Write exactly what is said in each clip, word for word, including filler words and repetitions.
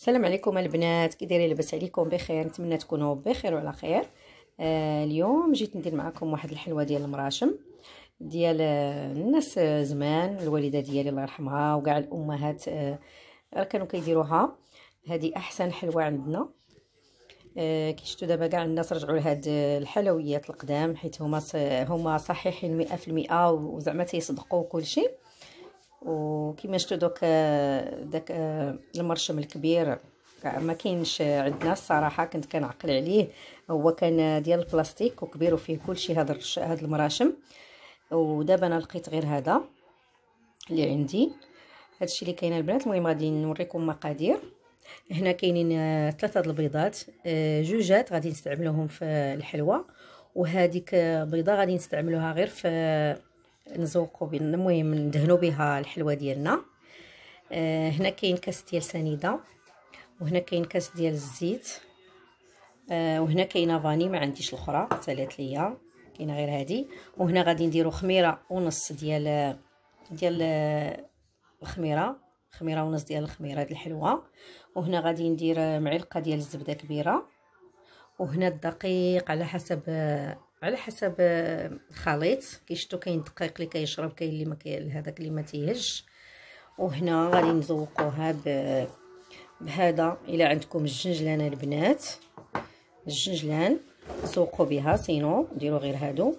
السلام عليكم البنات، كي دايرين؟ لاباس عليكم؟ بخير، نتمنى تكونوا بخير وعلى خير. آه اليوم جيت ندير معكم واحد الحلوه ديال المراشم ديال آه الناس آه زمان، الوالده ديالي الله يرحمها وكاع الامهات آه كانوا كيديروها. هذه احسن حلوه عندنا. آه كي شفتوا دابا كاع الناس رجعوا لهاد الحلويات القدام، حيت هما هما صحيحين مئة في المئة وزعما تيصدقوا كل شيء. وكما شفتوا دوك داك المرشم الكبير ما كاينش عندنا الصراحه، كنت كنعقل عليه، هو كان ديال البلاستيك وكبير وفيه كلشي. هذا هاد المراشم، ودابا انا لقيت غير هذا اللي عندي. هادشي اللي كاين البنات. المهم غادي نوريكم مقادير. هنا كاينين ثلاثه د البيضات، جوجات غادي نستعملوهم في الحلوه، وهذيك بيضه غادي نستعملوها غير في نزوقوا بين، المهم ندهنوا بها الحلوه ديالنا. آه هنا كاين كاس ديال سنيده، وهنا كاين كاس ديال الزيت، آه وهنا كاينه فاني ما عنديش الاخرى سالات ليا، كاينه غير هذه. وهنا غادي نديروا خميره ونص ديال ديال الخميره، خميره ونص ديال الخميره د الحلوه. وهنا غادي ندير معلقه ديال الزبده كبيره. وهنا الدقيق على حسب على حسب الخليط، كيشتو كاين دقيق اللي كيشرب، كاين اللي ما كاين هذاك اللي ما تيهش. وهنا غادي نزوقوها ب بهذا. الا عندكم الجنجلان البنات، الجنجلان زوقوا بها، سينو ديروا غير هادو،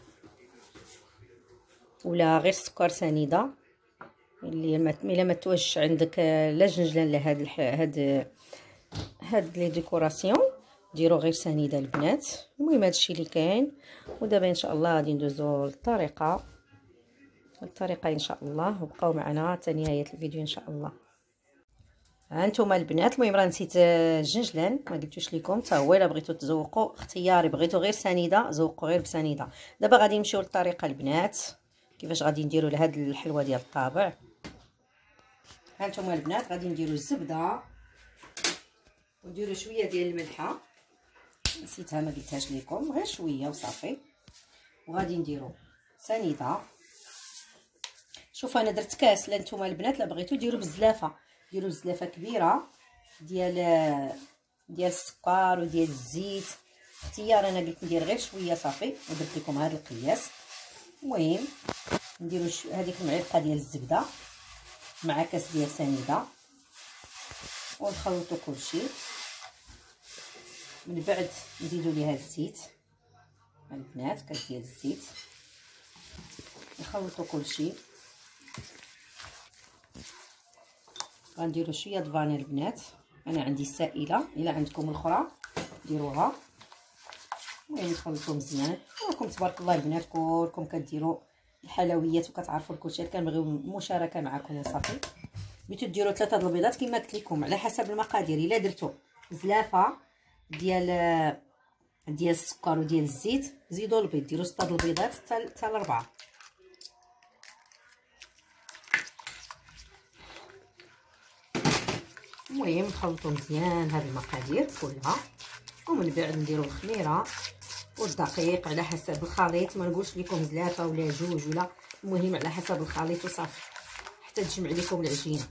ولا غير سكر سنيده. اللي ما الا ما توجش عندك لا جنجلان لا هاد هاد هاد لي ديكوراسيون، ديروا غير سنيده البنات. المهم هادشي اللي كاين. ودابا ان شاء الله غادي ندوزو للطريقه الطريقه ان شاء الله، وبقاو معنا حتى نهايه الفيديو ان شاء الله. ها انتم البنات، المهم راه نسيت الجنجلان ما قلتوش لكم حتى هو. الا بغيتو تزوقوا اختياري، بغيتو غير سنيده زوقوا غير بسنيده. دابا غادي نمشيو للطريقه البنات، كيفاش غادي نديروا لهاد الحلوه ديال الطابع. ها انتم البنات، غادي نديروا الزبده ونديروا شويه ديال الملحه، نسيتها ما قلتهاش لكم، غير شويه وصافي. وغادي نديروا سنيده. شوفوا انا درت كاس، لا نتوما البنات لا بغيتو ديروا بزلافه، ديروا بزلافه كبيره ديال ديال السكر وديال الزيت، اختيار. انا قلت ندير غير شويه صافي، ودرت لكم هذا القياس. المهم نديروا هذيك المعلقه ديال الزبده مع كاس ديال سنيده، ونخلطوا كلشي. من بعد نزيدوا ليها الزيت البنات، كاس ديال الزيت، نخلطوا كلشي. غنديروا شويه د فاني البنات، انا عندي السائله، الا عندكم الاخرى ديروها. المهم نخلطوا مزيان. راكم تبارك الله البنات كلكم كديروا الحلويات وكتعرفوا الكلشي، كنبغيو المشاركه معكم وصافي. بغيتو ديروا ثلاثه د البيضات كما قلت لكم على حسب المقادير. الا درتو زلافه ديال ديال السكر وديال الزيت، زيدوا البيض، ديروا سته د البيضات حتى لربعه. المهم نخلطوا مزيان هاد المقادير كلها، ومن بعد نديروا الخميره والدقيق على حسب الخليط. ما نقولش لكم زلافه ولا جوج ولا، المهم على حسب الخليط وصافي حتى تجمع لكم العجينه.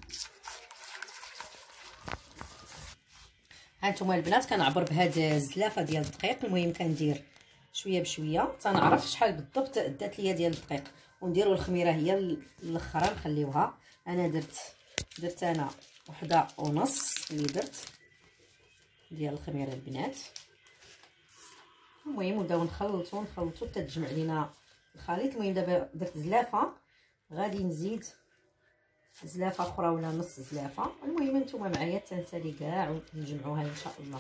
هانتوما البنات كنعبر بهاد الزلافه ديال الدقيق. المهم كندير شويه بشويه تنعرف شحال بالضبط دات ليا ديال الدقيق. ونديروا الخميره هي الاخرى نخليوها. انا درت درت انا وحده ونص اللي درت ديال الخميره البنات. المهم نبداو نخلطوا نخلطوا حتى تجمع لينا الخليط. المهم دابا درت زلافه، غادي نزيد زلافه اخرى ولا نص زلافه. المهم نتوما معايا تنسالي كاع ونجمعوها ان شاء الله.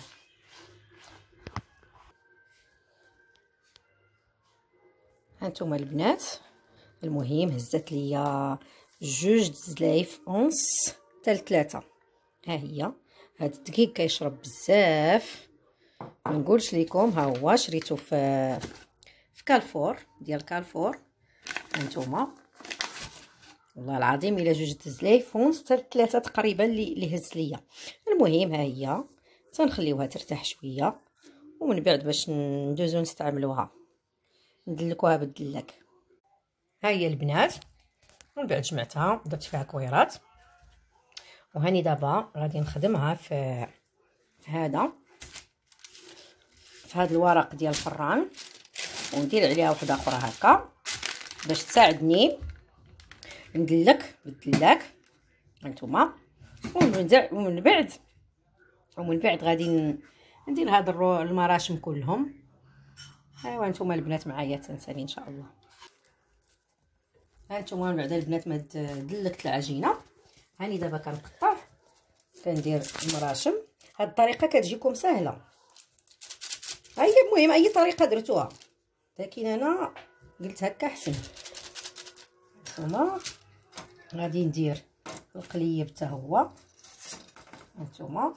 هانتوما البنات، المهم هزت ليا جوج زلايف اونص حتى لثلاثه. ها هي. هاد الدقيق كيشرب بزاف، ما نقولش لكم. ها هو شريته في في كالفور ديال كالفور. هانتوما والله العظيم الا جوج زلايف ونص حتى ثلاثه تقريبا اللي اللي هز ليا. المهم ها هي تنخليوها ترتاح شويه، ومن بعد باش ندوزو نستعملوها ندلكوها بالدلاك. ها هي البنات، من بعد جمعتها درت فيها كويرات. وهاني دابا غادي نخدمها في في هذا في هذا الورق ديال الفران، وندير عليها وحده اخرى هكا باش تساعدني ندلك بالدلاك هانتوما. ومن بعد ومن بعد غادي ندير هاد المراشم كلهم. ايوا نتوما البنات معايا تنسالي ان شاء الله. هانتوما من بعد البنات ما دلكت العجينه، هاني دابا كنقطع كندير المراشم. هاد الطريقه كتجيكم سهله، هي المهم اي طريقه درتوها، لكن انا قلت هكا احسن. هانتوما غادي ندير القليب حتى هو. هانتوما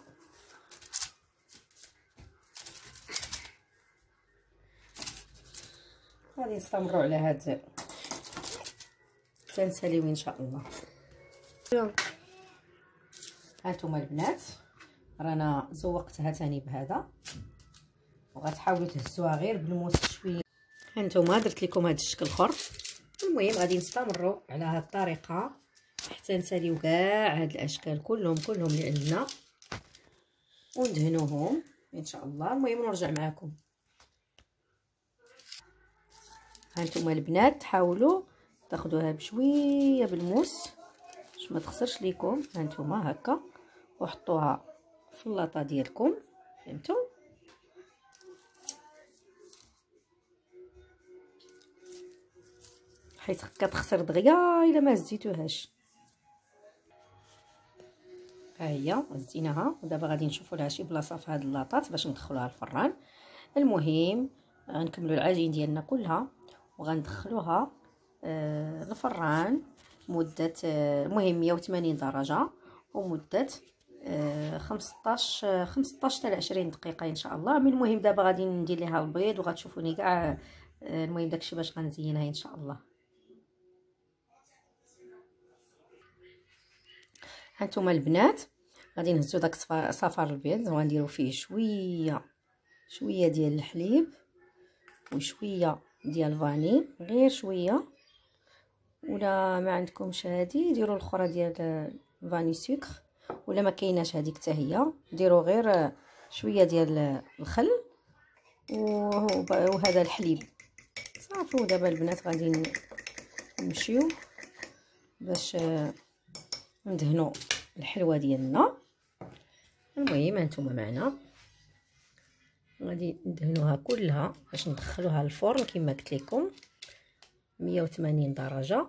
غادي نستمروا على هاد تنساليو ان شاء الله. هانتوما البنات رانا زوقتها ثاني بهذا، وغتحاولوا تهزوها غير بالموس شويه. هانتوما درت لكم هذا الشكل الاخر. المهم غادي نستمروا على هذه الطريقه حتى نساليو كاع هاد الاشكال كلهم كلهم اللي عندنا وندهنوهم ان شاء الله. المهم نرجع معكم. هانتوما البنات حاولوا تاخذوها بشويه بالموس باش ما تخسرش ليكم. هانتوما هكا وحطوها في اللاطه ديالكم، فهمتوا؟ حيت كتخسر دغيا الا ما هزيتوهاش. ها هي هزيناها، ودابا غادي نشوفوا لها شي بلاصه في هاد اللاطات باش ندخلوها الفران. المهم غنكملوا العجين ديالنا كلها وغندخلوها آه الفران مده آه المهم مية وثمانين درجه، ومده آه خمسطاش خمسطاش حتى عشرين دقيقه ان شاء الله. من المهم دابا غادي ندير ليها البيض وغتشوفوني كاع آه المهم داكشي باش غنزينها ان شاء الله. هانتوما البنات غادي نهزو داك صفار البيض وغنديرو فيه شويه شويه ديال الحليب وشويه ديال الفاني، غير شويه، ولا ما عندكمش هادي ديروا الاخرى ديال فاني سكر، ولا ما كايناش هذيك حتى هي ديروا غير شويه ديال الخل وهذا الحليب صافي. ودابا البنات غادي نمشيو باش ندهنوا الحلوه ديالنا. المهم هانتوما معنا غادي ندهنوها كلها باش ندخلوها الفرن كما قلت لكم مية وثمانين درجه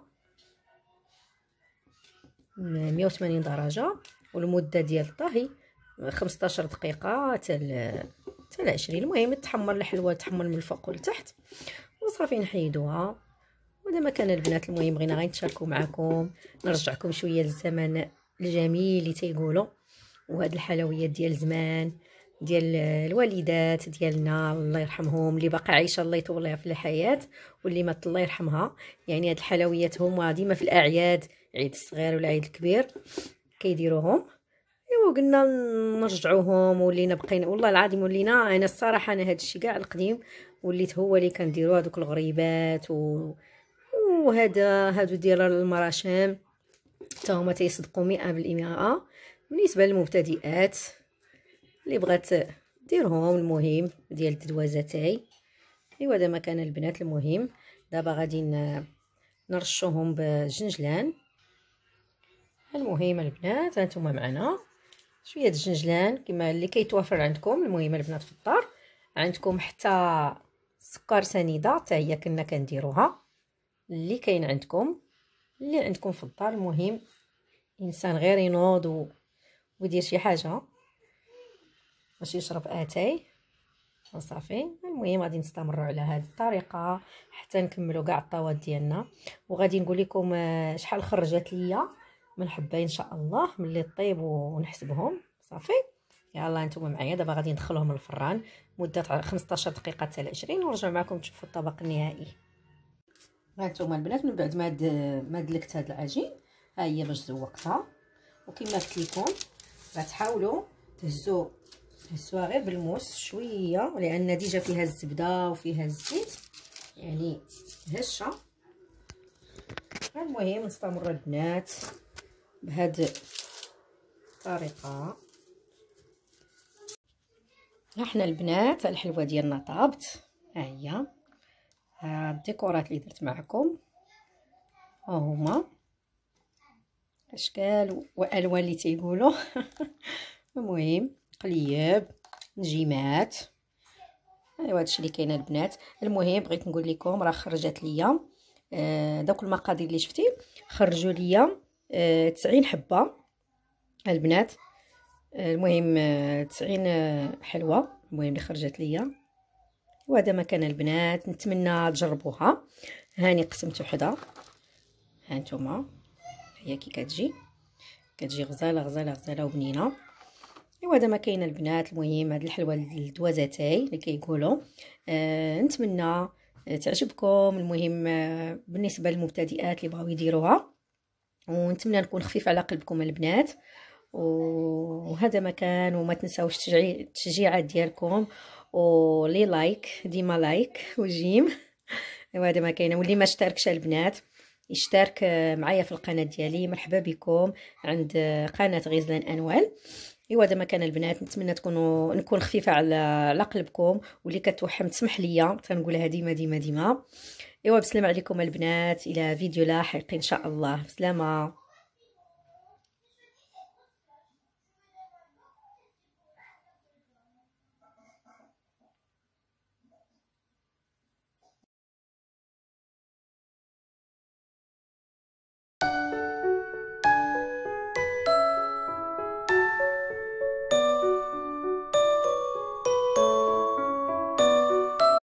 مية وثمانين درجه، والمده ديال الطهي خمسطاش دقيقه حتى حتى عشرين. المهم تحمر الحلوه تحمر من الفوق والتحت وصافي نحيدوها. ودابا كان البنات المهم بغينا غير نتشاركوا معكم، نرجعكم شويه للزمن الجميل اللي تيقولوا، وهاد الحلويات ديال زمان ديال الوالدات ديالنا الله يرحمهم، اللي باقا عايشه الله يطول لها في الحياه واللي مات الله يرحمها. يعني هاد الحلويات هما ديما في الاعياد، عيد الصغير ولا عيد الكبير كيديروهم. ايوا قلنا نرجعوهم، ولينا بقينا والله العظيم ولينا انا الصراحه انا هاد الشيء كاع القديم وليت هو اللي كنديرو هذوك الغريبات و وهذا هادو ديال المراشم حتى هما تيصدقوا مئة بالمئة بالنسبه للمبتدئات اللي بغات ديرهم. المهم ديال الدوازتاي. ايوا دابا كان البنات المهم دابا غادي نرشوهم بالجنجلان. المهم البنات هانتوما معنا شويه الجنجلان كما اللي كيتوافر عندكم. المهم البنات في الدار عندكم حتى سكر سنيده حتى هي كنا كنديروها، اللي كاين عندكم اللي عندكم في الدار. المهم انسان غير ينوض و... ويدير شي حاجه باش يشرب اتاي وصافي. المهم غادي نستمروا على هذه الطريقه حتى نكملوا كاع الطاوات ديالنا، وغادي نقول لكم شحال خرجت ليا من حبه ان شاء الله ملي طيب ونحسبهم صافي. يلا نتوما معايا دابا غادي ندخلوهم الفران مده خمسطاش دقيقه حتى عشرين ونرجع معكم تشوفوا الطبق النهائي. هانتوما البنات من بعد ما ما دلكت هذا العجين ها هي باش زوقتها، وكما قلت لكم غتحاولوا تهزوا تهزوها غير بالموس شويه لان ديجا فيها الزبده وفيها الزيت يعني هشه. المهم نستمر البنات بهاد الطريقه. احنا البنات الحلوه ديالنا طابت، ها هي الديكورات اللي درت معكم، ها هما اشكال والوان اللي تيقولوا. المهم قليب نجيمات، ايوا هادشي اللي كاين البنات. المهم بغيت نقول لكم راه خرجت ليا آه داك المقادير اللي شفتي، خرجوا ليا آه تسعين حبه البنات. آه المهم آه تسعين آه حلوه المهم اللي خرجت ليا. وهذا مكان البنات، نتمنى تجربوها. هاني قسمت وحده، ها نتوما هي كي كتجي كتجي غزاله غزاله غزاله وبنينه. ايوا هذا ما كاين البنات. المهم هاد الحلوه الدوازاتاي اللي كيقولوا. آه نتمنى آه تعجبكم. المهم آه بالنسبه للمبتدئات اللي بغاو يديروها، ونتمنى نكون خفيف على قلبكم البنات. وهذا مكان، وما تنساوش التشجيعات ديالكم ولي لايك، ديما لايك وجيم. ايوا هذا ما كاين. واللي ما اشتركش البنات يشترك معايا في القناه ديالي. مرحبا بكم عند قناه غزلان انوال. ايوا هذا مكان البنات. نتمنى تكونوا نكون خفيفه على على قلبكم، واللي كتوحم تسمح ليا تنقولها ديما ديما ديما. ايوا بسلام عليكم البنات، الى فيديو لاحق ان شاء الله. بسلامه.